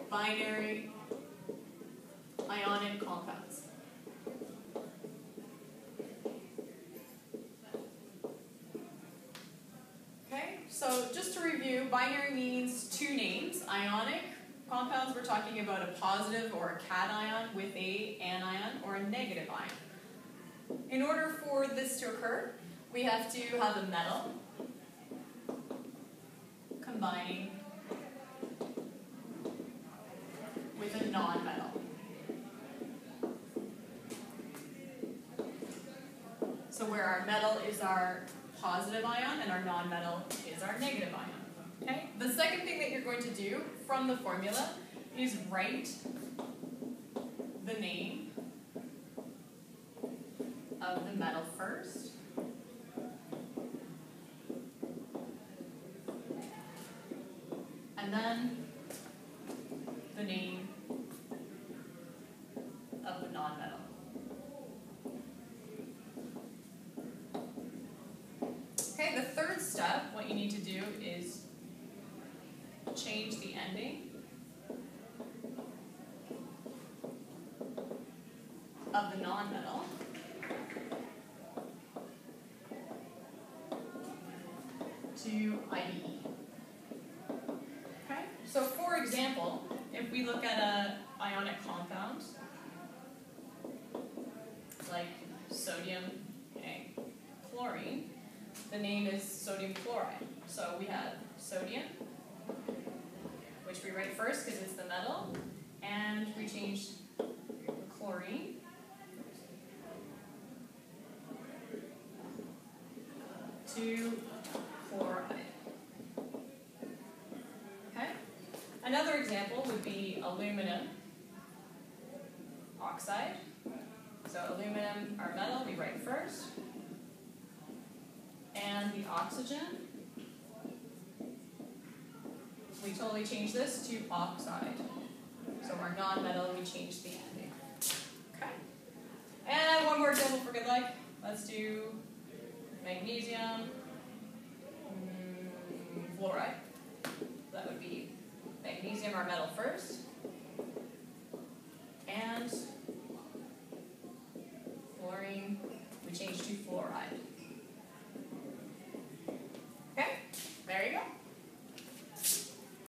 binary ionic compounds. Okay, so just to review, binary means two names. Ionic compounds, we're talking about a positive or a cation with an anion or a negative ion. In order for this to occur, we have to have a metal combining with a non-metal. So where our metal is our positive ion and our non-metal is our negative ion. Okay? The second thing that you're going to do from the formula is write the name of the metal first. And then the name of the non-metal. Okay, the third step, what you need to do is change the ending of the non-metal to IDE. Okay, so for example, if we look at an ionic compound like sodium and chlorine, the name is sodium chloride. So we have sodium, which we write first because it's the metal, and we change the chlorine to chloride. Okay? Another example would be aluminum oxide. So aluminum, our metal, we write first. And the oxygen, we totally change this to oxide. So our non-metal, we change the ending. Okay. And one more example for good luck. Let's do magnesium fluoride. That would be magnesium, our metal first.